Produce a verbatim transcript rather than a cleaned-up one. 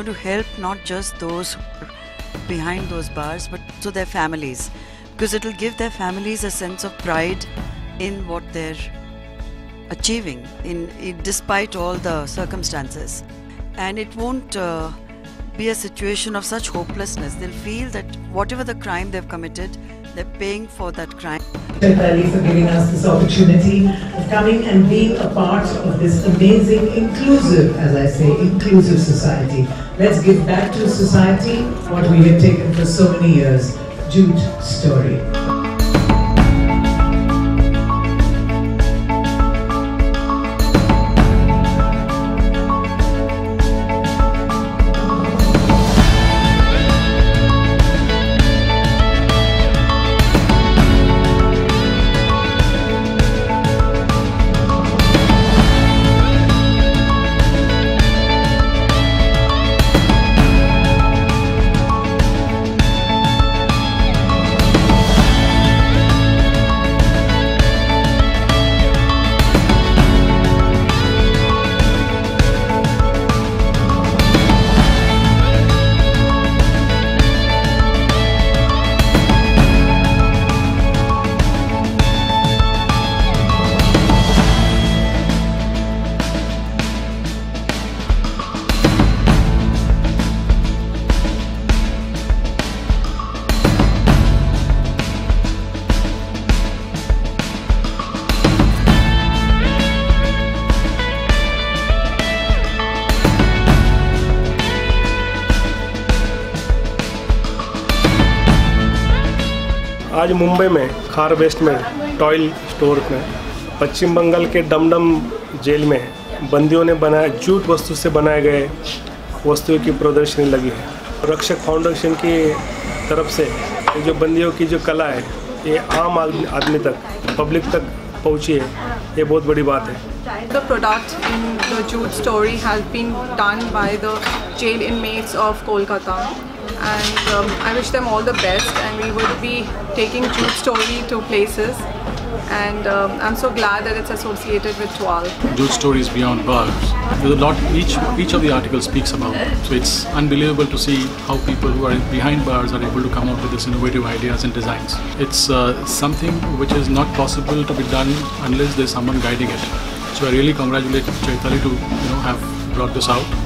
going to help not just those behind those bars, but to their families, because it will give their families a sense of pride in what they're achieving, in, in despite all the circumstances. And it won't uh, be a situation of such hopelessness. They'll feel that whatever the crime they've committed, they're paying for that crime. Chaitali for giving us this opportunity of coming and being a part of this amazing, inclusive, as I say, inclusive society. Let's give back to society what we have taken for so many years. Jute Story. आज मुंबई में खार waste में toil store में पश्चिम बंगाल के dumdum jail में बंदियों ने बनाया जूट वस्तु से बनाए गए वस्तुओं की प्रदर्शनी लगी है। रक्षक फाउंडेशन की तरफ से जो बंदियों की जो कला है ये आम आदमी तक, पब्लिक तक पहुंची है, ये बहुत बड़ी बात है। The product in the Jute Story has been done by the jail inmates of Kolkata, and um, I wish them all the best, and we would be taking Jute Story to places, and um, I'm so glad that it's associated with Twal. Jute Story is beyond bars. There's a lot, each, each of the articles speaks about it. So it's unbelievable to see how people who are behind bars are able to come up with this innovative ideas and designs. It's uh, something which is not possible to be done unless there's someone guiding it. So I really congratulate Chaitali to you know have brought this out.